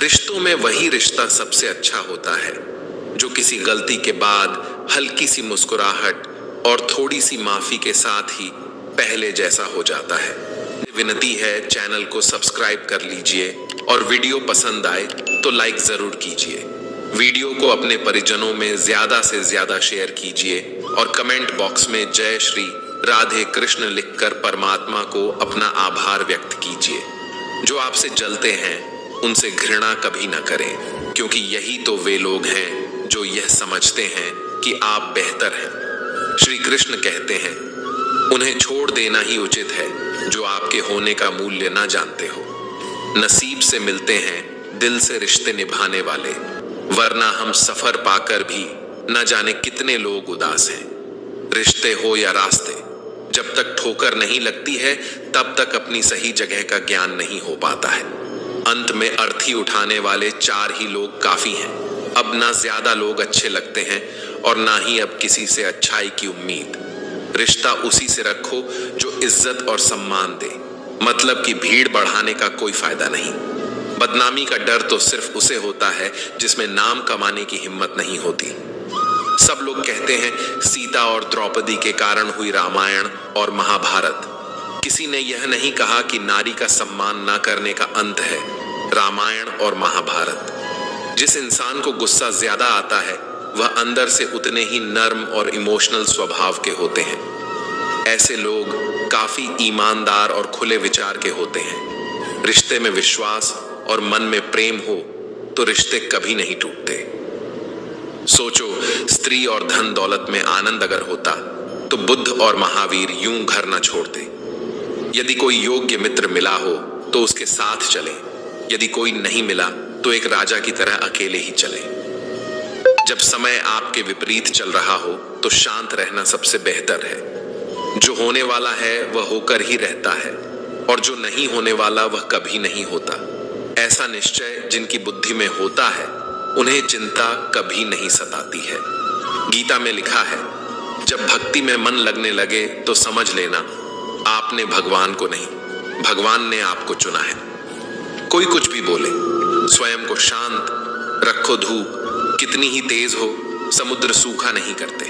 रिश्तों में वही रिश्ता सबसे अच्छा होता है जो किसी गलती के बाद हल्की सी मुस्कुराहट और थोड़ी सी माफी के साथ ही पहले जैसा हो जाता है। विनती है, चैनल को सब्सक्राइब कर लीजिए और वीडियो पसंद आए तो लाइक जरूर कीजिए। वीडियो को अपने परिजनों में ज्यादा से ज्यादा शेयर कीजिए और कमेंट बॉक्स में जय श्री राधे कृष्ण लिखकर परमात्मा को अपना आभार व्यक्त कीजिए। जो आपसे जलते हैं उनसे घृणा कभी न करें, क्योंकि यही तो वे लोग हैं जो यह समझते हैं कि आप बेहतर हैं। श्री कृष्ण कहते हैं, उन्हें छोड़ देना ही उचित है जो आपके होने का मूल्य ना जानते हो। नसीब से मिलते हैं दिल से रिश्ते निभाने वाले, वरना हम सफर पाकर भी न जाने कितने लोग उदास हैं। रिश्ते हो या रास्ते, जब तक ठोकर नहीं लगती है तब तक अपनी सही जगह का ज्ञान नहीं हो पाता है। अंत में अर्थी उठाने वाले 4 ही लोग काफी हैं। अब ना ज्यादा लोग अच्छे लगते हैं और ना ही अब किसी से अच्छाई की उम्मीद। रिश्ता उसी से रखो जो इज्जत और सम्मान दे, मतलब कि भीड़ बढ़ाने का कोई फायदा नहीं। बदनामी का डर तो सिर्फ उसे होता है जिसमें नाम कमाने की हिम्मत नहीं होती। सब लोग कहते हैं सीता और द्रौपदी के कारण हुई रामायण और महाभारत। किसी ने यह नहीं कहा कि नारी का सम्मान न करने का अंत है रामायण और महाभारत। जिस इंसान को गुस्सा ज्यादा आता है वह अंदर से उतने ही नर्म और इमोशनल स्वभाव के होते हैं। ऐसे लोग काफी ईमानदार और खुले विचार के होते हैं। रिश्ते में विश्वास और मन में प्रेम हो तो रिश्ते कभी नहीं टूटते। सोचो, स्त्री और धन दौलत में आनंद अगर होता तो बुद्ध और महावीर यूं घर न छोड़ते। यदि कोई योग्य मित्र मिला हो तो उसके साथ चले, यदि कोई नहीं मिला तो एक राजा की तरह अकेले ही चले। जब समय आपके विपरीत चल रहा हो तो शांत रहना सबसे बेहतर है। जो होने वाला है वह होकर ही रहता है और जो नहीं होने वाला वह कभी नहीं होता। ऐसा निश्चय जिनकी बुद्धि में होता है उन्हें चिंता कभी नहीं सताती है। गीता में लिखा है, जब भक्ति में मन लगने लगे तो समझ लेना आपने भगवान को नहीं, भगवान ने आपको चुना है। कोई कुछ भी बोले, स्वयं को शांत रखो। धूप कितनी ही तेज हो, समुद्र सूखा नहीं करते।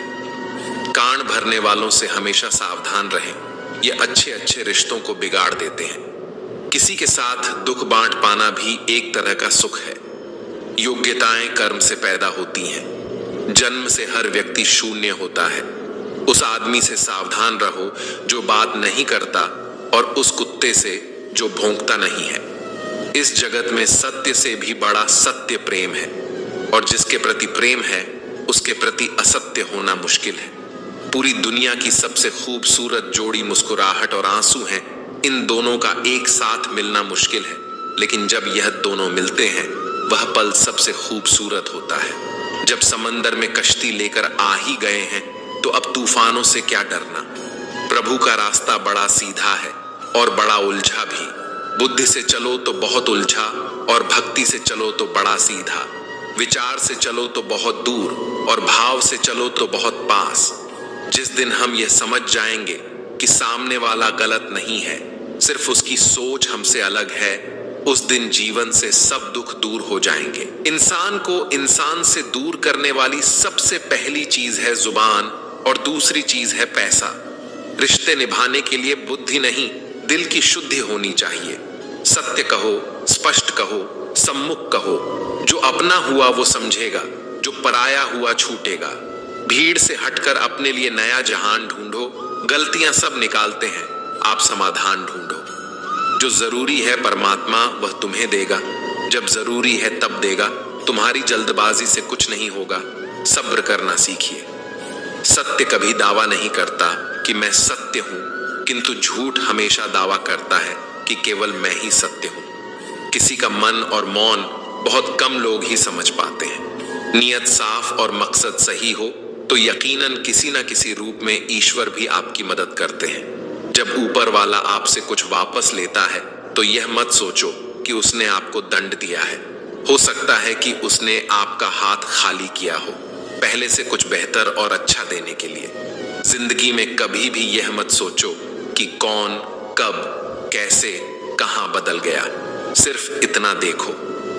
कान भरने वालों से हमेशा सावधान रहें, ये अच्छे रिश्तों को बिगाड़ देते हैं। किसी के साथ दुख बांट पाना भी एक तरह का सुख है। योग्यताएं कर्म से पैदा होती हैं। जन्म से हर व्यक्ति शून्य होता है। उस आदमी से सावधान रहो जो बात नहीं करता और उस कुत्ते से जो भौंकता नहीं है। इस जगत में सत्य से भी बड़ा सत्य प्रेम है, और जिसके प्रति प्रेम है उसके प्रति असत्य होना मुश्किल है। पूरी दुनिया की सबसे खूबसूरत जोड़ी मुस्कुराहट और आंसू हैं। इन दोनों का एक साथ मिलना मुश्किल है, लेकिन जब यह दोनों मिलते हैं वह पल सबसे खूबसूरत होता है। जब समंदर में कश्ती लेकर आ ही गए हैं तो अब तूफानों से क्या डरना। प्रभु का रास्ता बड़ा सीधा है और बड़ा उलझा भी। बुद्धि से चलो तो बहुत उलझा और भक्ति से चलो तो बड़ा सीधा। विचार से चलो तो बहुत दूर और भाव से चलो तो बहुत पास। जिस दिन हम यह समझ जाएंगे कि सामने वाला गलत नहीं है, सिर्फ उसकी सोच हमसे अलग है, उस दिन जीवन से सब दुख दूर हो जाएंगे। इंसान को इंसान से दूर करने वाली सबसे पहली चीज है जुबान और दूसरी चीज है पैसा। रिश्ते निभाने के लिए बुद्धि नहीं, दिल की शुद्धि होनी चाहिए। सत्य कहो, स्पष्ट कहो, सम्मुख कहो। जो अपना हुआ वो समझेगा, जो पराया हुआ छूटेगा। भीड़ से हटकर अपने लिए नया जहान ढूंढो। गलतियां सब निकालते हैं, आप समाधान ढूंढो। जो जरूरी है परमात्मा वह तुम्हें देगा, जब जरूरी है तब देगा। तुम्हारी जल्दबाजी से कुछ नहीं होगा, सब्र करना सीखिए। सत्य कभी दावा नहीं करता कि मैं सत्य हूं, किंतु झूठ हमेशा दावा करता है कि केवल मैं ही सत्य हूं। किसी का मन और मौन बहुत कम लोग ही समझ पाते हैं। नियत साफ और मकसद सही हो तो यकीनन किसी न किसी रूप में ईश्वर भी आपकी मदद करते हैं। जब ऊपर वाला आपसे कुछ वापस लेता है तो यह मत सोचो कि उसने आपको दंड दिया है। हो सकता है कि उसने आपका हाथ खाली किया हो, पहले से कुछ बेहतर और अच्छा देने के लिए। जिंदगी में कभी भी यह मत सोचो कि कौन, कब, कैसे, कहां बदल गया। सिर्फ इतना देखो,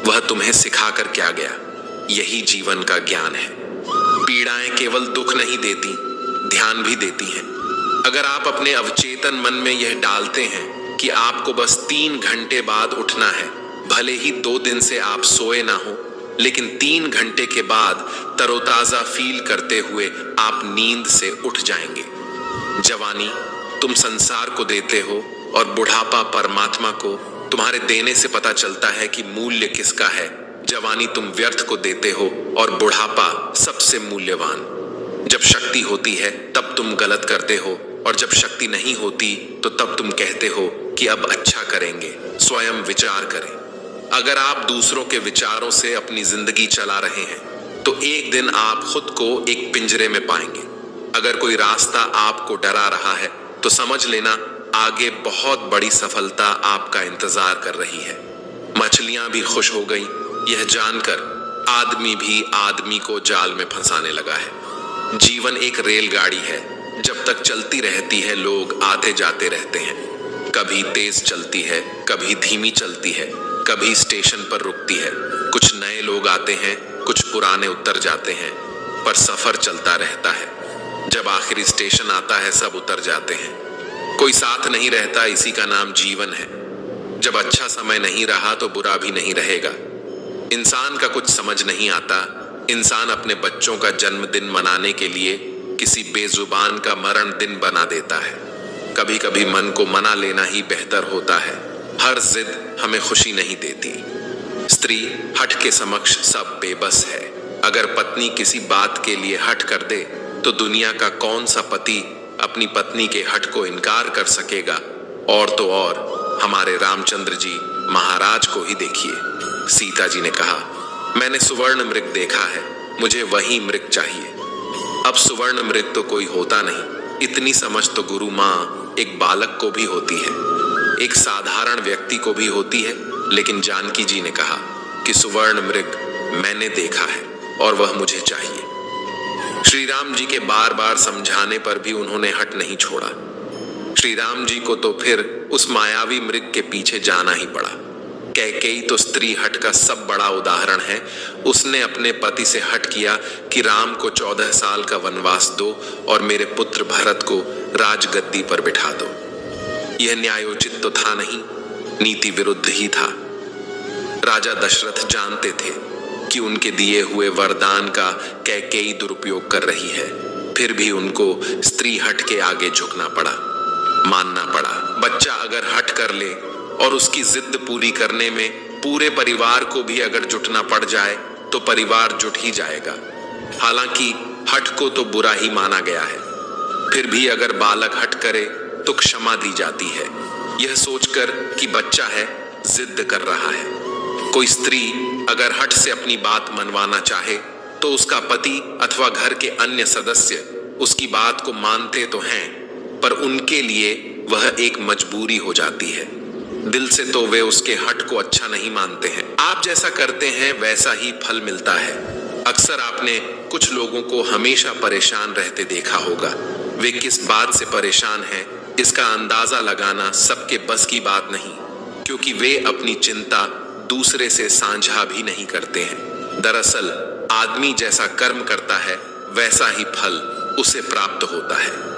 वह तुम्हें सिखाकर क्या गया? यही जीवन का ज्ञान है। पीड़ाएं केवल दुख नहीं देती, ध्यान भी देती हैं। अगर आप अपने अवचेतन मन में यह डालते हैं कि आपको बस 3 घंटे बाद उठना है, भले ही 2 दिन से आप सोए ना हो, लेकिन 3 घंटे के बाद तरोताजा फील करते हुए आप नींद से उठ जाएंगे। जवानी तुम संसार को देते हो और बुढ़ापा परमात्मा को। तुम्हारे देने से पता चलता है कि मूल्य किसका है। जवानी तुम व्यर्थ को देते हो और बुढ़ापा सबसे मूल्यवान। जब शक्ति होती है तब तुम गलत करते हो, और जब शक्ति नहीं होती तो तब तुम कहते हो कि अब अच्छा करेंगे। स्वयं विचार करें। अगर आप दूसरों के विचारों से अपनी जिंदगी चला रहे हैं तो एक दिन आप खुद को एक पिंजरे में पाएंगे। अगर कोई रास्ता आपको डरा रहा है तो समझ लेना आगे बहुत बड़ी सफलता आपका इंतजार कर रही है। मछलियां भी खुश हो गई यह जानकर आदमी भी आदमी को जाल में फंसाने लगा है। जीवन एक रेलगाड़ी है, जब तक चलती रहती है लोग आते जाते रहते हैं। कभी तेज चलती है, कभी धीमी चलती है, कभी स्टेशन पर रुकती है। कुछ नए लोग आते हैं, कुछ पुराने उतर जाते हैं, पर सफर चलता रहता है। जब आखिरी स्टेशन आता है सब उतर जाते हैं। कोई साथ नहीं रहता, इसी का नाम जीवन है। जब अच्छा समय नहीं रहा तो बुरा भी नहीं रहेगा। इंसान का कुछ समझ नहीं आता। इंसान अपने बच्चों का जन्मदिन मनाने के लिए किसी बेजुबान का मरण दिन बना देता है। कभी कभी मन को मना लेना ही बेहतर होता है। हर जिद हमें खुशी नहीं देती। स्त्री हठ के समक्ष सब बेबस है। अगर पत्नी किसी बात के लिए हठ कर दे तो दुनिया का कौन सा पति अपनी पत्नी के हठ को इनकार कर सकेगा। और तो और हमारे रामचंद्र जी महाराज को ही देखिए। सीता जी ने कहा, मैंने सुवर्ण मृग देखा है, मुझे वही मृग चाहिए। अब सुवर्ण मृग तो कोई होता नहीं। इतनी समझ तो गुरु माँ एक बालक को भी होती है, एक साधारण व्यक्ति को भी होती है। लेकिन जानकी जी ने कहा कि सुवर्ण मृग मैंने देखा है और वह मुझे चाहिए। श्री राम जी के बार बार समझाने पर भी उन्होंने हट नहीं छोड़ा। श्री राम जी को तो फिर उस मायावी मृग के पीछे जाना ही पड़ा। कैकेयी तो स्त्री हट का सब बड़ा उदाहरण है। उसने अपने पति से हट किया कि राम को 14 साल का वनवास दो और मेरे पुत्र भरत को राजगद्दी पर बिठा दो। यह न्यायोचित तो था नहीं, नीति विरुद्ध ही था। राजा दशरथ जानते थे कि उनके दिए हुए वरदान का कैकेयी दुरुपयोग कर रही है, फिर भी उनको स्त्री हट के आगे झुकना पड़ा, मानना पड़ा। बच्चा अगर हट कर ले और उसकी जिद पूरी करने में पूरे परिवार को भी अगर जुटना पड़ जाए तो परिवार जुट ही जाएगा। हालांकि हट को तो बुरा ही माना गया है, फिर भी अगर बालक हट करे तो क्षमा दी जाती है, यह सोचकर कि बच्चा है, जिद कर रहा है। कोई स्त्री अगर हट से अपनी बात मनवाना चाहे तो उसका पति अथवा घर के अन्य सदस्य उसकी बात को मानते तो हैं, पर उनके लिए वह एक मजबूरी हो जाती है। दिल से तो वे उसके हट को अच्छा नहीं मानते हैं। आप जैसा करते हैं वैसा ही फल मिलता है। अक्सर आपने कुछ लोगों को हमेशा परेशान रहते देखा होगा। वे किस बात से परेशान हैं इसका अंदाजा लगाना सबके बस की बात नहीं, क्योंकि वे अपनी चिंता दूसरे से साझा भी नहीं करते हैं। दरअसल आदमी जैसा कर्म करता है वैसा ही फल उसे प्राप्त होता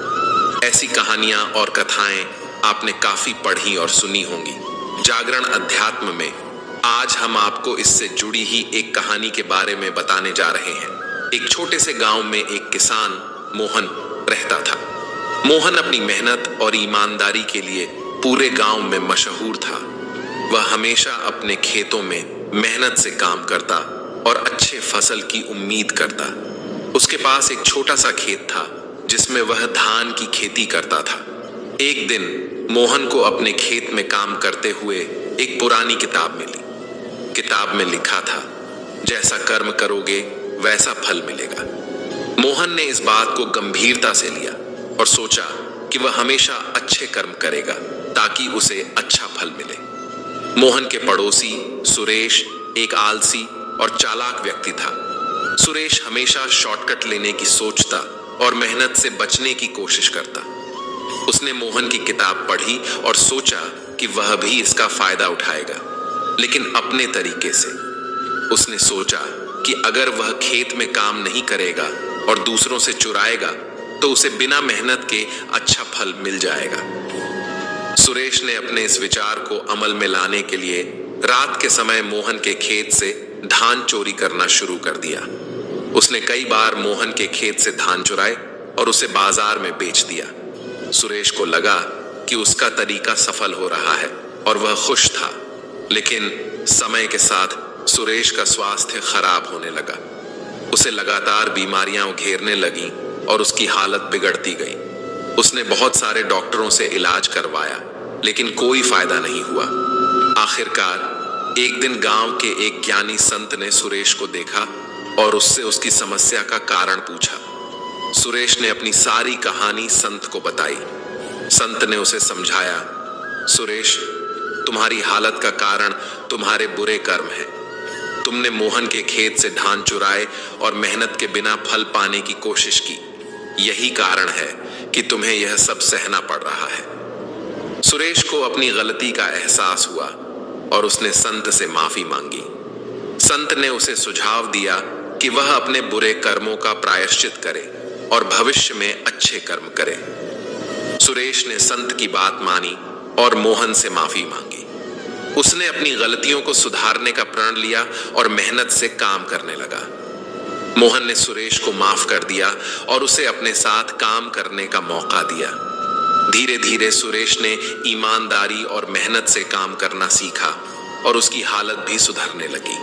है। ऐसी कहानियां और कथाएं आपने काफी पढ़ी और सुनी होंगी। जागरण अध्यात्म में आज हम आपको इससे जुड़ी ही एक कहानी के बारे में बताने जा रहे हैं। एक छोटे से गांव में एक किसान मोहन रहता था। मोहन अपनी मेहनत और ईमानदारी के लिए पूरे गांव में मशहूर था। वह हमेशा अपने खेतों में मेहनत से काम करता और अच्छे फसल की उम्मीद करता। उसके पास एक छोटा सा खेत था जिसमें वह धान की खेती करता था। एक दिन मोहन को अपने खेत में काम करते हुए एक पुरानी किताब मिली। किताब में लिखा था, जैसा कर्म करोगे वैसा फल मिलेगा। मोहन ने इस बात को गंभीरता से लिया और सोचा कि वह हमेशा अच्छे कर्म करेगा ताकि उसे अच्छा फल मिले। मोहन के पड़ोसी सुरेश एक आलसी और चालाक व्यक्ति था। सुरेश हमेशा शॉर्टकट लेने की सोचता और मेहनत से बचने की कोशिश करता। उसने मोहन की किताब पढ़ी और सोचा कि वह भी इसका फायदा उठाएगा, लेकिन अपने तरीके से। उसने सोचा कि अगर वह खेत में काम नहीं करेगा और दूसरों से चुराएगा तो उसे बिना मेहनत के अच्छा फल मिल जाएगा। सुरेश ने अपने इस विचार को अमल में लाने के लिए रात के समय मोहन के खेत से धान चोरी करना शुरू कर दिया। उसने कई बार मोहन के खेत से धान चुराए और उसे बाजार में बेच दिया। सुरेश को लगा कि उसका तरीका सफल हो रहा है और वह खुश था, लेकिन समय के साथ सुरेश का स्वास्थ्य खराब होने लगा। उसे लगातार बीमारियां घेरने लगीं और उसकी हालत बिगड़ती गई। उसने बहुत सारे डॉक्टरों से इलाज करवाया, लेकिन कोई फायदा नहीं हुआ। आखिरकार एक दिन गांव के एक ज्ञानी संत ने सुरेश को देखा और उससे उसकी समस्या का कारण पूछा। सुरेश ने अपनी सारी कहानी संत को बताई। संत ने उसे समझाया, सुरेश, तुम्हारी हालत का कारण तुम्हारे बुरे कर्म है। तुमने मोहन के खेत से धान चुराए और मेहनत के बिना फल पाने की कोशिश की। यही कारण है कि तुम्हें यह सब सहना पड़ रहा है। सुरेश को अपनी गलती का एहसास हुआ और उसने संत से माफी मांगी। संत ने उसे सुझाव दिया कि वह अपने बुरे कर्मों का प्रायश्चित करे और भविष्य में अच्छे कर्म करे। सुरेश ने संत की बात मानी और मोहन से माफी मांगी। उसने अपनी गलतियों को सुधारने का प्रण लिया और मेहनत से काम करने लगा। मोहन ने सुरेश को माफ कर दिया और उसे अपने साथ काम करने का मौका दिया। धीरे धीरे सुरेश ने ईमानदारी और मेहनत से काम करना सीखा और उसकी हालत भी सुधरने लगी।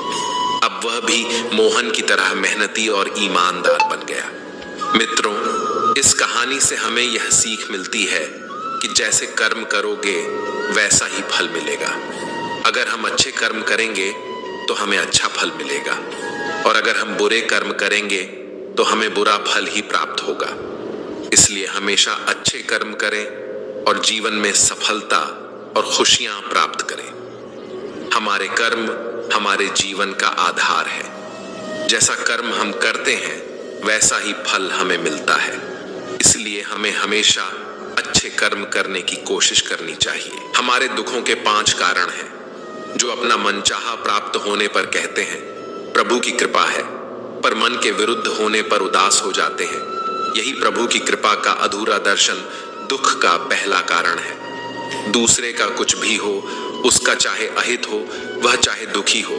अब वह भी मोहन की तरह मेहनती और ईमानदार बन गया। मित्रों, इस कहानी से हमें यह सीख मिलती है कि जैसे कर्म करोगे वैसा ही फल मिलेगा। अगर हम अच्छे कर्म करेंगे तो हमें अच्छा फल मिलेगा, और अगर हम बुरे कर्म करेंगे तो हमें बुरा फल ही प्राप्त होगा। इसलिए हमेशा अच्छे कर्म करें और जीवन में सफलता और खुशियां प्राप्त करें। हमारे कर्म हमारे जीवन का आधार है। जैसा कर्म हम करते हैं वैसा ही फल हमें मिलता है। इसलिए हमें हमेशा अच्छे कर्म करने की कोशिश करनी चाहिए। हमारे दुखों के 5 कारण हैं जो अपना मनचाहा प्राप्त होने पर कहते हैं प्रभु की कृपा है, पर मन के विरुद्ध होने पर उदास हो जाते हैं। यही प्रभु की कृपा का अधूरा दर्शन दुख का पहला कारण है। दूसरे का कुछ भी हो, उसका चाहे अहित हो, वह चाहे दुखी हो।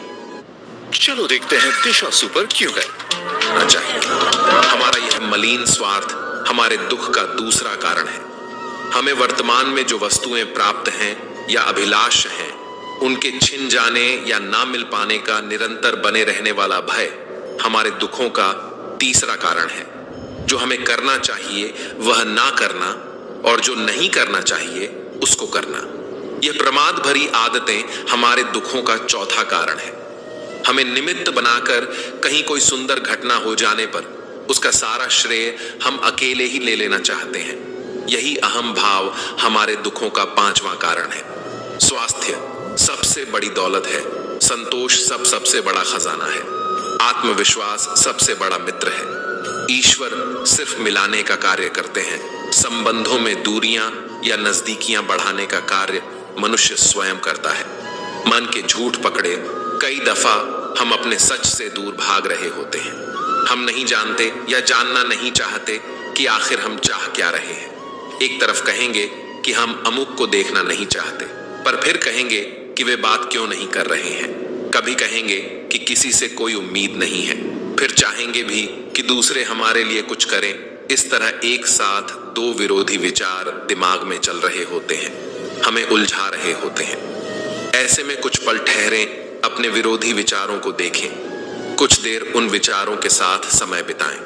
चलो देखते हैं दिशा सुपर क्यों है। चाहिए हमारा यह मलिन स्वार्थ हमारे दुख का दूसरा कारण है। हमें वर्तमान में जो वस्तुएं प्राप्त हैं या अभिलाष हैं, उनके छिन जाने या ना मिल पाने का निरंतर बने रहने वाला भय हमारे दुखों का तीसरा कारण है। जो हमें करना चाहिए वह ना करना और जो नहीं करना चाहिए उसको करना, यह प्रमाद भरी आदतें हमारे दुखों का चौथा कारण है। हमें निमित्त बनाकर कहीं कोई सुंदर घटना हो जाने पर उसका सारा श्रेय हम अकेले ही ले लेना चाहते हैं। यही अहम भाव हमारे दुखों का 5वां कारण है। स्वास्थ्य सबसे बड़ी दौलत है। संतोष सबसे बड़ा खजाना है। आत्मविश्वास सबसे बड़ा मित्र है। ईश्वर सिर्फ मिलाने का कार्य करते हैं। संबंधों में दूरियां या नजदीकियां बढ़ाने का कार्य मनुष्य स्वयं करता है। मन के झूठ पकड़े कई दफा हम अपने सच से दूर भाग रहे होते हैं। हम नहीं जानते या जानना नहीं चाहते कि आखिर हम चाह क्या रहे हैं। एक तरफ कहेंगे कि हम अमुक को देखना नहीं चाहते, पर फिर कहेंगे कि वे बात क्यों नहीं कर रहे हैं। कभी कहेंगे कि किसी से कोई उम्मीद नहीं है, फिर चाहेंगे भी कि दूसरे हमारे लिए कुछ करें। इस तरह एक साथ 2 विरोधी विचार दिमाग में चल रहे होते हैं, हमें उलझा रहे होते हैं। ऐसे में कुछ पल ठहरें, अपने विरोधी विचारों को देखें, कुछ देर उन विचारों के साथ समय बिताएं।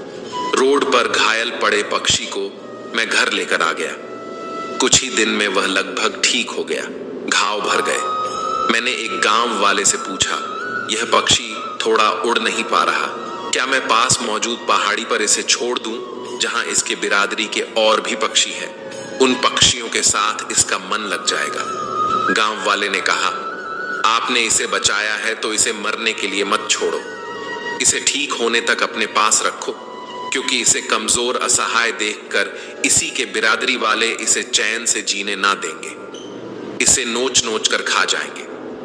रोड पर घायल पड़े पक्षी को मैं घर लेकर आ गया। कुछ ही दिन में वह लगभग ठीक हो गया, घाव भर गए। मैंने एक गांव वाले से पूछा, यह पक्षी थोड़ा उड़ नहीं पा रहा, क्या मैं पास मौजूद पहाड़ी पर इसे छोड़ दूं जहां इसके बिरादरी के और भी पक्षी हैं? उन पक्षियों के साथ इसका मन लग जाएगा। गांव वाले ने कहा, आपने इसे बचाया है तो इसे मरने के लिए मत छोड़ो, इसे ठीक होने तक अपने पास रखो, क्योंकि इसे कमजोर असहाय देखकर इसी के बिरादरी वाले इसे चैन से जीने ना देंगे, इसे नोच नोच कर खा जाएंगे।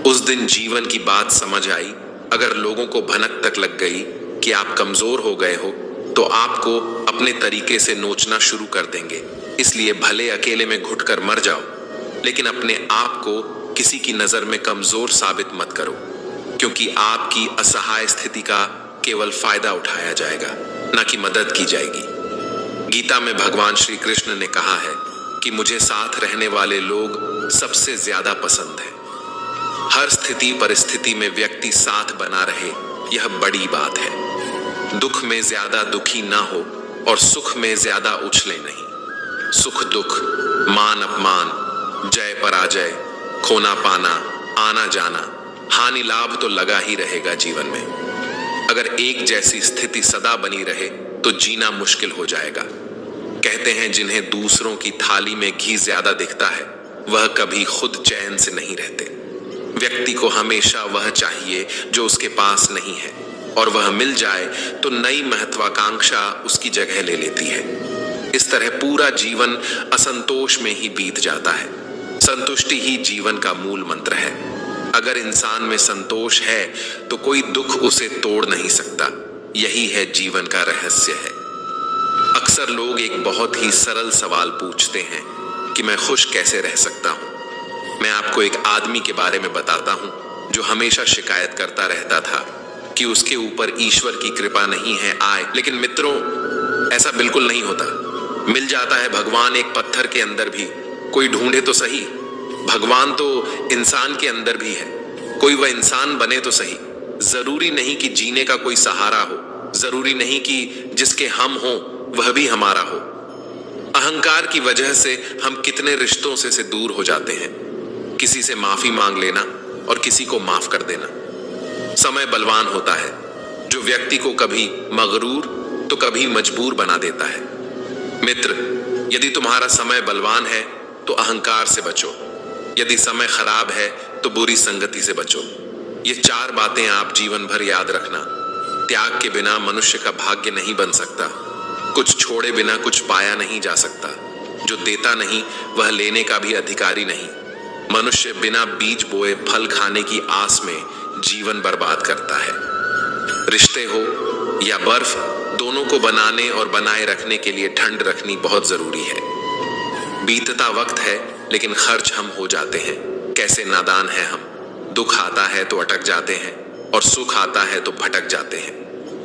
उस दिन जीवन की बात समझ आई। अगर लोगों को भनक तक लग गई कि आप कमजोर हो गए हो तो आपको अपने तरीके से नोचना शुरू कर देंगे। इसलिए भले अकेले में घुटकर मर जाओ, लेकिन अपने आप को किसी की नजर में कमजोर साबित मत करो, क्योंकि आपकी असहाय स्थिति का केवल फायदा उठाया जाएगा, ना कि मदद की जाएगी। गीता में भगवान श्री कृष्ण ने कहा है कि मुझे साथ रहने वाले लोग सबसे ज्यादा पसंद है। हर स्थिति परिस्थिति में व्यक्ति साथ बना रहे, यह बड़ी बात है। दुख में ज्यादा दुखी ना हो और सुख में ज्यादा उछले नहीं। सुख दुख, मान अपमान, जय पराजय, खोना पाना, आना जाना, हानि लाभ तो लगा ही रहेगा जीवन में। अगर एक जैसी स्थिति सदा बनी रहे तो जीना मुश्किल हो जाएगा। कहते हैं जिन्हें दूसरों की थाली में घी ज्यादा दिखता है वह कभी खुद चैन से नहीं रहते। व्यक्ति को हमेशा वह चाहिए जो उसके पास नहीं है, और वह मिल जाए तो नई महत्वाकांक्षा उसकी जगह ले लेती है। इस तरह पूरा जीवन असंतोष में ही बीत जाता है। संतुष्टि ही जीवन का मूल मंत्र है। अगर इंसान में संतोष है तो कोई दुख उसे तोड़ नहीं सकता। यही है जीवन का रहस्य है। अक्सर लोग एक बहुत ही सरल सवाल पूछते हैं कि मैं खुश कैसे रह सकता हूं। मैं आपको एक आदमी के बारे में बताता हूं जो हमेशा शिकायत करता रहता था कि उसके ऊपर ईश्वर की कृपा नहीं है आए। लेकिन मित्रों, ऐसा बिल्कुल नहीं होता। मिल जाता है भगवान एक पत्थर के अंदर भी। कोई ढूंढे तो सही, भगवान तो इंसान के अंदर भी है। कोई वह इंसान बने तो सही। जरूरी नहीं कि जीने का कोई सहारा हो, जरूरी नहीं कि जिसके हम हो वह भी हमारा हो। अहंकार की वजह से हम कितने रिश्तों से दूर हो जाते हैं। किसी से माफी मांग लेना और किसी को माफ कर देना। समय बलवान होता है जो व्यक्ति को कभी मगरूर तो कभी मजबूर बना देता है। मित्र, यदि तुम्हारा समय बलवान है तो अहंकार से बचो। यदि समय खराब है तो बुरी संगति से बचो। ये 4 बातें आप जीवन भर याद रखना। त्याग के बिना मनुष्य का भाग्य नहीं बन सकता। कुछ छोड़े बिना कुछ पाया नहीं जा सकता। जो देता नहीं वह लेने का भी अधिकारी नहीं। मनुष्य बिना बीज बोए फल खाने की आस में जीवन बर्बाद करता है। रिश्ते हो या बर्फ, दोनों को बनाने और बनाए रखने के लिए ठंड रखनी बहुत जरूरी है। बीतता वक्त है लेकिन खर्च हम हो जाते हैं। कैसे नादान हैं हम। दुख आता है तो अटक जाते हैं और सुख आता है तो भटक जाते हैं।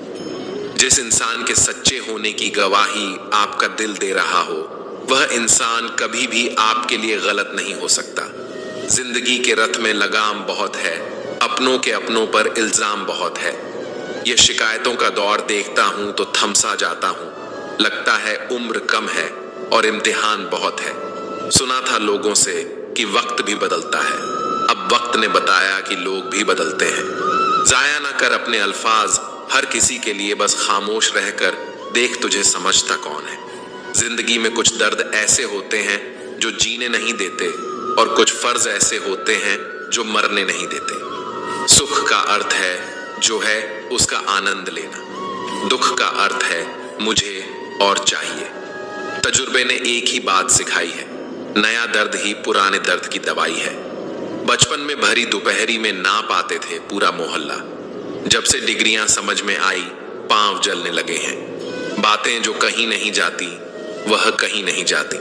जिस इंसान के सच्चे होने की गवाही आपका दिल दे रहा हो वह इंसान कभी भी आपके लिए गलत नहीं हो सकता। जिंदगी के रथ में लगाम बहुत है, अपनों के अपनों पर इल्जाम बहुत है। ये शिकायतों का दौर देखता हूं तो थमसा जाता हूं। लगता है उम्र कम है और इम्तिहान बहुत है। सुना था लोगों से कि वक्त भी बदलता है। अब वक्त ने बताया कि लोग भी बदलते हैं। जाया ना कर अपने अल्फाज हर किसी के लिए, बस खामोश रहकर देख तुझे समझता कौन है। जिंदगी में कुछ दर्द ऐसे होते हैं जो जीने नहीं देते और कुछ फर्ज ऐसे होते हैं जो मरने नहीं देते। सुख का अर्थ है जो है उसका आनंद लेना। दुख का अर्थ है मुझे और चाहिए। तजुर्बे ने एक ही बात सिखाई है, नया दर्द ही पुराने दर्द की दवाई है। बचपन में भरी दोपहरी में ना पाते थे पूरा मोहल्ला। जब से डिग्रियां समझ में आई पांव जलने लगे हैं। बातें जो कहीं नहीं जाती वह कहीं नहीं जाती।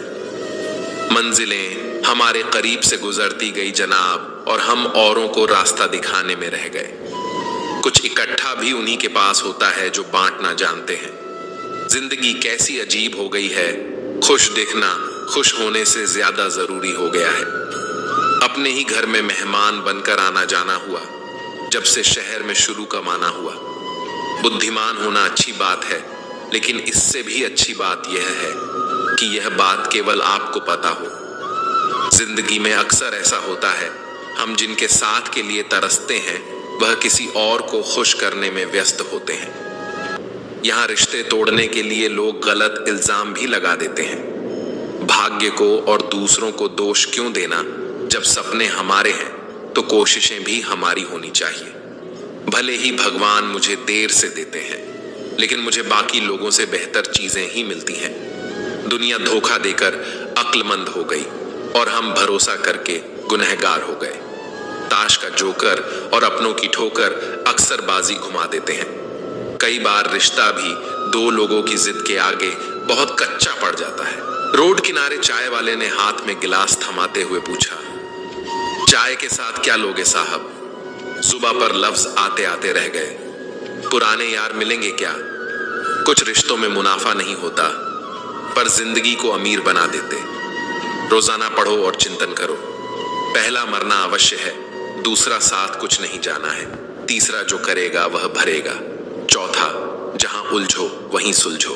मंजिलें हमारे करीब से गुजरती गई जनाब, और हम औरों को रास्ता दिखाने में रह गए। कुछ इकट्ठा भी उन्हीं के पास होता है जो बांटना जानते हैं। जिंदगी कैसी अजीब हो गई है। खुश दिखना खुश होने से ज्यादा जरूरी हो गया है। अपने ही घर में मेहमान बनकर आना जाना हुआ जब से शहर में शुरू कमाना हुआ। बुद्धिमान होना अच्छी बात है, लेकिन इससे भी अच्छी बात यह है कि यह बात केवल आपको पता हो। जिंदगी में अक्सर ऐसा होता है, हम जिनके साथ के लिए तरसते हैं वह किसी और को खुश करने में व्यस्त होते हैं। यहाँ रिश्ते तोड़ने के लिए लोग गलत इल्जाम भी लगा देते हैं। भाग्य को और दूसरों को दोष क्यों देना। जब सपने हमारे हैं तो कोशिशें भी हमारी होनी चाहिए। भले ही भगवान मुझे देर से देते हैं, लेकिन मुझे बाकी लोगों से बेहतर चीजें ही मिलती हैं। दुनिया धोखा देकर अक्लमंद हो गई और हम भरोसा करके गुनहगार हो गए। ताश का जोकर और अपनों की ठोकर अक्सर बाजी घुमा देते हैं। कई बार रिश्ता भी दो लोगों की जिद के आगे बहुत कच्चा पड़ जाता है। रोड किनारे चाय वाले ने हाथ में गिलास थमाते हुए पूछा, चाय के साथ क्या लोगे साहब? जुबां पर लफ्ज आते आते रह गए। पुराने यार मिलेंगे क्या? कुछ रिश्तों में मुनाफा नहीं होता, पर जिंदगी को अमीर बना देते। रोजाना पढ़ो और चिंतन करो। पहला मरना अवश्य है, दूसरा साथ कुछ नहीं जाना है, तीसरा जो करेगा वह भरेगा, चौथा जहां उलझो वहीं सुलझो,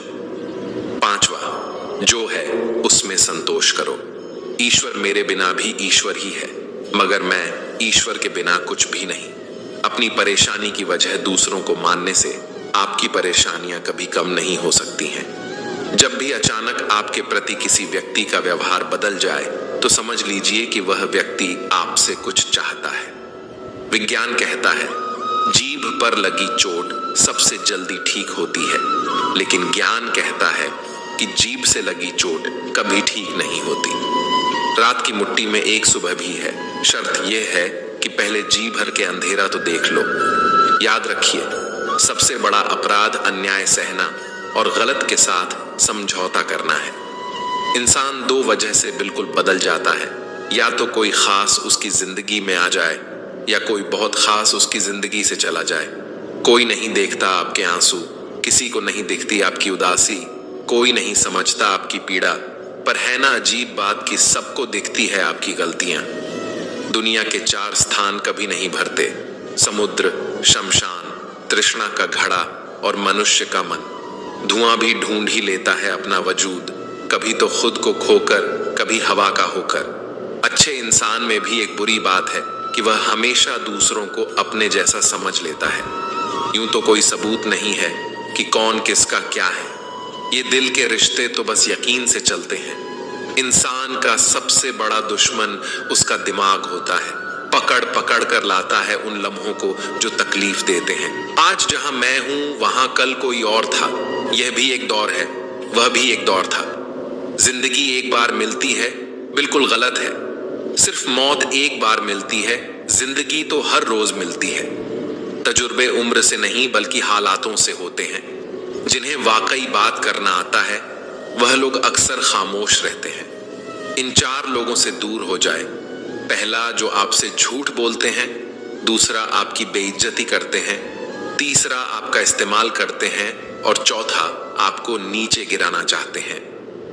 पांचवा जो है उसमें संतोष करो। ईश्वर मेरे बिना भी ईश्वर ही है, मगर मैं ईश्वर के बिना कुछ भी नहीं। अपनी परेशानी की वजह दूसरों को मानने से आपकी परेशानियां कभी कम नहीं हो सकती हैं। जब भी अचानक आपके प्रति किसी व्यक्ति का व्यवहार बदल जाए तो समझ लीजिए कि वह व्यक्ति आपसे कुछ चाहता है। विज्ञान कहता है जीभ पर लगी चोट सबसे जल्दी ठीक होती है, लेकिन ज्ञान कहता है कि जीभ से लगी चोट कभी ठीक नहीं होती। रात की मुट्ठी में एक सुबह भी है, शर्त यह है कि पहले जी भर के अंधेरा तो देख लो। याद रखिए, सबसे बड़ा अपराध अन्याय सहना और गलत के साथ समझौता करना है। इंसान दो वजह से बिल्कुल बदल जाता है, या तो कोई खास उसकी जिंदगी में आ जाए या कोई बहुत खास उसकी जिंदगी से चला जाए। कोई नहीं देखता आपके आंसू, किसी को नहीं दिखती आपकी उदासी, कोई नहीं समझता आपकी पीड़ा, पर है ना अजीब बात कि सबको दिखती है आपकी गलतियां। दुनिया के चार स्थान कभी नहीं भरते, समुद्र, शमशान, तृष्णा का घड़ा और मनुष्य का मन। धुआं भी ढूंढ ही लेता है अपना वजूद, कभी तो खुद को खोकर, कभी हवा का होकर। अच्छे इंसान में भी एक बुरी बात है कि वह हमेशा दूसरों को अपने जैसा समझ लेता है। यूं तो कोई सबूत नहीं है कि कौन किसका क्या है, ये दिल के रिश्ते तो बस यकीन से चलते हैं। इंसान का सबसे बड़ा दुश्मन उसका दिमाग होता है, पकड़ पकड़ कर लाता है उन लम्हों को जो तकलीफ देते हैं। आज जहां मैं हूं वहां कल कोई और था, यह भी एक दौर है, वह भी एक दौर था। जिंदगी एक बार मिलती है, बिल्कुल गलत है। सिर्फ मौत एक बार मिलती है, जिंदगी तो हर रोज मिलती है। तजुर्बे उम्र से नहीं बल्कि हालातों से होते हैं। जिन्हें वाकई बात करना आता है वह लोग अक्सर खामोश रहते हैं। इन चार लोगों से दूर हो जाए। पहला, जो आपसे झूठ बोलते हैं, दूसरा आपकी बेइज्जती करते हैं, तीसरा आपका इस्तेमाल करते हैं और चौथा आपको नीचे गिराना चाहते हैं।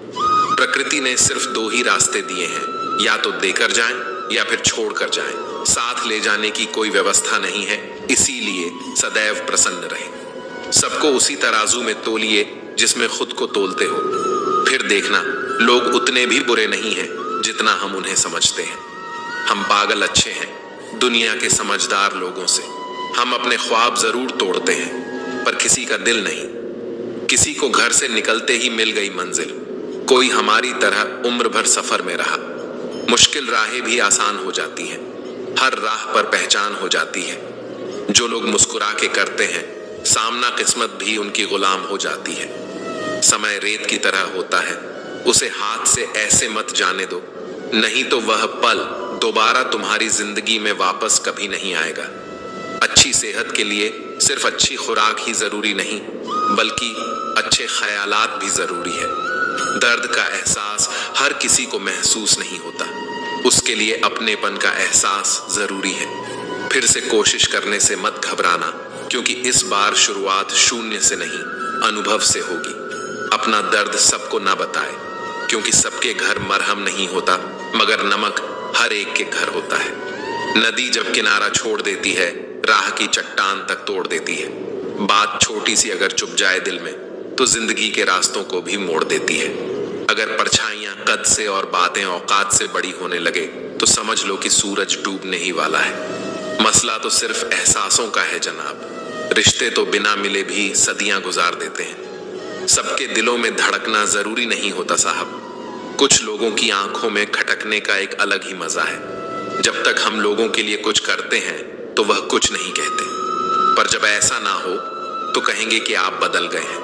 प्रकृति ने सिर्फ दो ही रास्ते दिए हैं, या तो देकर जाएं या फिर छोड़कर जाएं। साथ ले जाने की कोई व्यवस्था नहीं है, इसीलिए सदैव प्रसन्न रहें। सबको उसी तराजू में तोलिए जिसमें खुद को तोलते हो, फिर देखना लोग उतने भी बुरे नहीं हैं जितना हम उन्हें समझते हैं। हम पागल अच्छे हैं दुनिया के समझदार लोगों से। हम अपने ख्वाब जरूर तोड़ते हैं, पर किसी का दिल नहीं। किसी को घर से निकलते ही मिल गई मंजिल, कोई हमारी तरह उम्र भर सफर में रहा। मुश्किल राहें भी आसान हो जाती हैं, हर राह पर पहचान हो जाती है। जो लोग मुस्कुरा के करते हैं, सामना किस्मत भी उनकी गुलाम हो जाती है। समय रेत की तरह होता है, उसे हाथ से ऐसे मत जाने दो, नहीं तो वह पल दोबारा तुम्हारी जिंदगी में वापस कभी नहीं आएगा। अच्छी सेहत के लिए सिर्फ अच्छी खुराक ही जरूरी नहीं, बल्कि अच्छे ख्यालात भी जरूरी है। दर्द का एहसास हर किसी को महसूस नहीं होता, उसके लिए अपनेपन का एहसास जरूरी है। फिर से कोशिश करने से मत घबराना, क्योंकि इस बार शुरुआत शून्य से नहीं, अनुभव से होगी। अपना दर्द सबको ना बताए, क्योंकि सबके घर मरहम नहीं होता, मगर नमक हर एक के घर होता है। नदी जब किनारा छोड़ देती है, राह की चट्टान तक तोड़ देती है। बात छोटी सी अगर चुप जाए दिल में, तो जिंदगी के रास्तों को भी मोड़ देती है। अगर परछाइयां कद से और बातें औकात से बड़ी होने लगे, तो समझ लो कि सूरज डूबने ही वाला है। मसला तो सिर्फ एहसासों का है जनाब। रिश्ते तो बिना मिले भी सदियां गुजार देते हैं। सबके दिलों में धड़कना जरूरी नहीं होता साहब। कुछ लोगों की आंखों में खटकने का एक अलग ही मजा है। जब तक हम लोगों के लिए कुछ करते हैं तो वह कुछ नहीं कहते, पर जब ऐसा ना हो तो कहेंगे कि आप बदल गए हैं।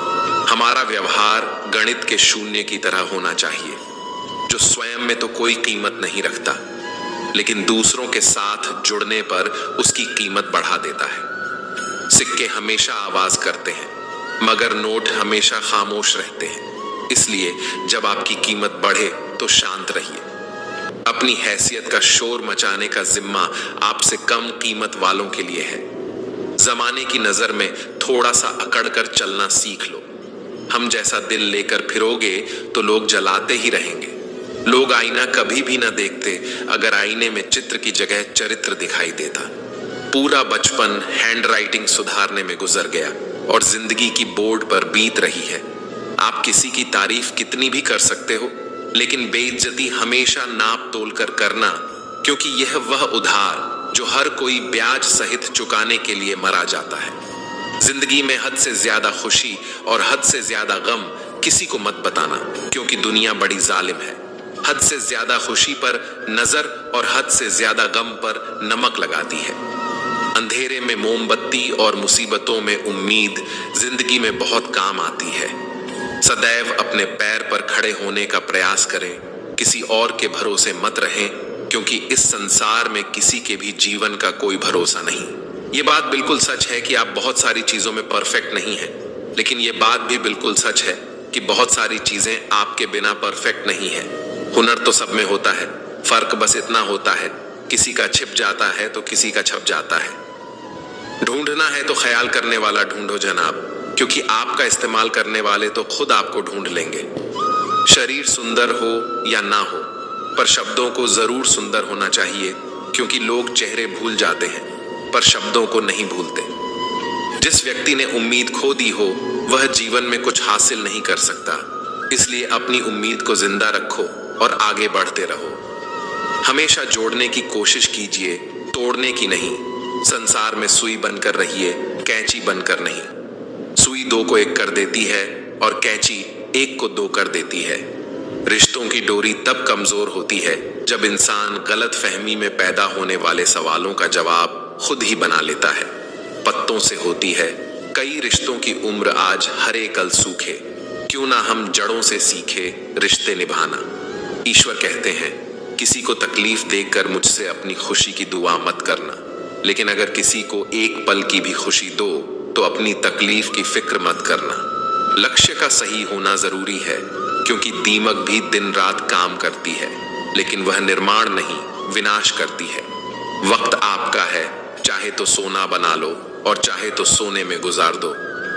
हमारा व्यवहार गणित के शून्य की तरह होना चाहिए, जो स्वयं में तो कोई कीमत नहीं रखता, लेकिन दूसरों के साथ जुड़ने पर उसकी कीमत बढ़ा देता है। सिक्के हमेशा आवाज करते हैं, मगर नोट हमेशा खामोश रहते हैं। इसलिए जब आपकी कीमत बढ़े तो शांत रहिए। अपनी हैसियत का शोर मचाने का जिम्मा आपसे कम कीमत वालों के लिए है। जमाने की नजर में थोड़ा सा अकड़ कर चलना सीख लो। हम जैसा दिल लेकर फिरोगे तो लोग जलाते ही रहेंगे। लोग आईना कभी भी ना देखते अगर आईने में चित्र की जगह चरित्र दिखाई देता। पूरा बचपन हैंडराइटिंग सुधारने में गुजर गया और जिंदगी की बोर्ड पर बीत रही है। आप किसी की तारीफ कितनी भी कर सकते हो, लेकिन बेइज्जती हमेशा नाप तोल कर करना, क्योंकि यह वह उधार जो हर कोई ब्याज सहित चुकाने के लिए मरा जाता है। जिंदगी में हद से ज्यादा खुशी और हद से ज्यादा गम किसी को मत बताना, क्योंकि दुनिया बड़ी जालिम है। हद से ज्यादा खुशी पर नजर और हद से ज्यादा गम पर नमक लगाती है। अंधेरे में मोमबत्ती और मुसीबतों में उम्मीद जिंदगी में बहुत काम आती है। सदैव अपने पैर पर खड़े होने का प्रयास करें, किसी और के भरोसे मत रहें, क्योंकि इस संसार में किसी के भी जीवन का कोई भरोसा नहीं। ये बात बिल्कुल सच है कि आप बहुत सारी चीजों में परफेक्ट नहीं हैं, लेकिन ये बात भी बिल्कुल सच है कि बहुत सारी चीजें आपके बिना परफेक्ट नहीं है। हुनर तो सब में होता है, फर्क बस इतना होता है किसी का छिप जाता है तो किसी का छप जाता है। ढूंढना है तो ख्याल करने वाला ढूंढो जनाब, क्योंकि आपका इस्तेमाल करने वाले तो खुद आपको ढूंढ लेंगे। शरीर सुंदर हो या ना हो, पर शब्दों को जरूर सुंदर होना चाहिए, क्योंकि लोग चेहरे भूल जाते हैं पर शब्दों को नहीं भूलते। जिस व्यक्ति ने उम्मीद खो दी हो वह जीवन में कुछ हासिल नहीं कर सकता, इसलिए अपनी उम्मीद को जिंदा रखो और आगे बढ़ते रहो। हमेशा जोड़ने की कोशिश कीजिए, तोड़ने की नहीं। संसार में सुई बनकर रहिए, कैंची बनकर नहीं। सुई दो को एक कर देती है और कैंची एक को दो कर देती है। रिश्तों की डोरी तब कमजोर होती है जब इंसान गलत फहमी में पैदा होने वाले सवालों का जवाब खुद ही बना लेता है। पत्तों से होती है कई रिश्तों की उम्र, आज हरे कल सूखे। क्यों ना हम जड़ों से सीखे रिश्ते निभाना। ईश्वर कहते हैं किसी को तकलीफ देकर मुझसे अपनी खुशी की दुआ मत करना, लेकिन अगर किसी को एक पल की भी खुशी दो तो अपनी तकलीफ की फिक्र मत करना। लक्ष्य का सही होना जरूरी है, क्योंकि दीमक भी दिन रात काम करती है, लेकिन वह निर्माण नहीं विनाश करती है। वक्त आपका है, चाहे तो सोना बना लो और चाहे तो सोने में गुजार दो।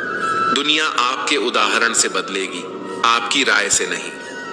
दुनिया आपके उदाहरण से बदलेगी, आपकी राय से नहीं।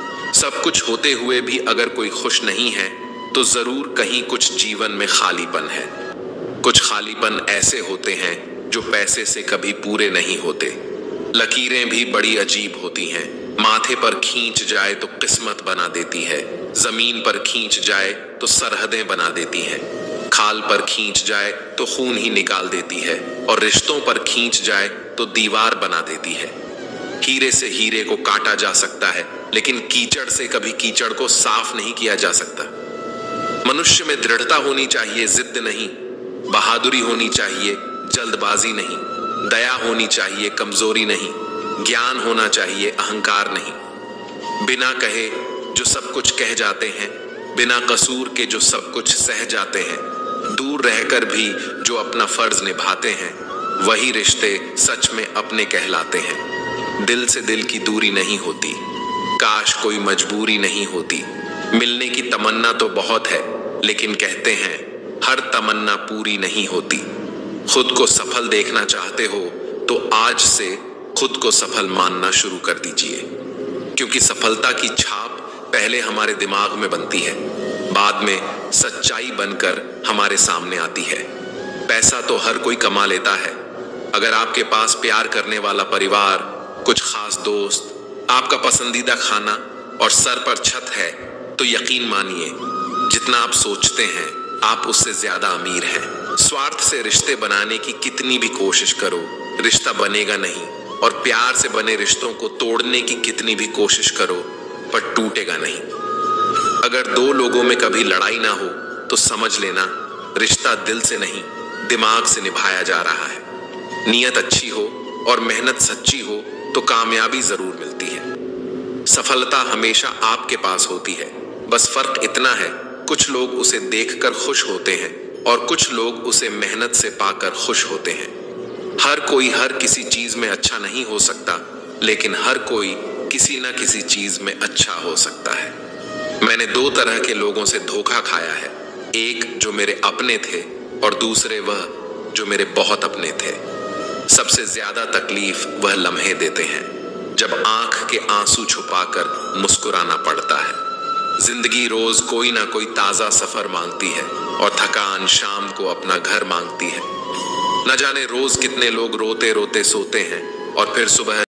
सब कुछ होते हुए भी अगर कोई खुश नहीं है तो जरूर कहीं कुछ जीवन में खालीपन है। कुछ खालीपन ऐसे होते हैं जो पैसे से कभी पूरे नहीं होते। लकीरें भी बड़ी अजीब होती हैं, माथे पर खींच जाए तो किस्मत बना देती है, जमीन पर खींच जाए तो सरहदें बना देती हैं, खाल पर खींच जाए तो खून ही निकाल देती है, और रिश्तों पर खींच जाए तो दीवार बना देती है। हीरे से हीरे को काटा जा सकता है, लेकिन कीचड़ से कभी कीचड़ को साफ नहीं किया जा सकता। मनुष्य में दृढ़ता होनी चाहिए, जिद नहीं। बहादुरी होनी चाहिए, जल्दबाजी नहीं। दया होनी चाहिए, कमजोरी नहीं। ज्ञान होना चाहिए, अहंकार नहीं। बिना कहे जो सब कुछ कह जाते हैं, बिना कसूर के जो सब कुछ सह जाते हैं, दूर रहकर भी जो अपना फर्ज निभाते हैं, वही रिश्ते सच में अपने कहलाते हैं। दिल से दिल की दूरी नहीं होती, काश कोई मजबूरी नहीं होती। मिलने की तमन्ना तो बहुत है, लेकिन कहते हैं हर तमन्ना पूरी नहीं होती। खुद को सफल देखना चाहते हो तो आज से खुद को सफल मानना शुरू कर दीजिए, क्योंकि सफलता की छाप पहले हमारे दिमाग में बनती है, बाद में सच्चाई बनकर हमारे सामने आती है। पैसा तो हर कोई कमा लेता है। अगर आपके पास प्यार करने वाला परिवार, कुछ खास दोस्त, आपका पसंदीदा खाना और सर पर छत है, तो यकीन मानिए जितना आप सोचते हैं आप उससे ज्यादा अमीर हैं। स्वार्थ से रिश्ते बनाने की कितनी भी कोशिश करो, रिश्ता बनेगा नहीं, और प्यार से बने रिश्तों को तोड़ने की कितनी भी कोशिश करो, पर टूटेगा नहीं। अगर दो लोगों में कभी लड़ाई ना हो तो समझ लेना रिश्ता दिल से नहीं, दिमाग से निभाया जा रहा है। नीयत अच्छी हो और मेहनत सच्ची हो तो कामयाबी जरूर मिलती है। सफलता हमेशा आपके पास होती है, बस फर्क इतना है कुछ लोग उसे देखकर खुश होते हैं और कुछ लोग उसे मेहनत से पाकर खुश होते हैं। हर कोई हर किसी चीज में अच्छा नहीं हो सकता, लेकिन हर कोई किसी न किसी चीज में अच्छा हो सकता है। मैंने दो तरह के लोगों से धोखा खाया है, एक जो मेरे अपने थे और दूसरे वह जो मेरे बहुत अपने थे। सबसे ज्यादा तकलीफ वह लम्हे देते हैं जब आंख के आंसू छुपाकर मुस्कुराना पड़ता है। जिंदगी रोज कोई ना कोई ताजा सफर मांगती है और थकान शाम को अपना घर मांगती है। न जाने रोज कितने लोग रोते रोते सोते हैं और फिर सुबह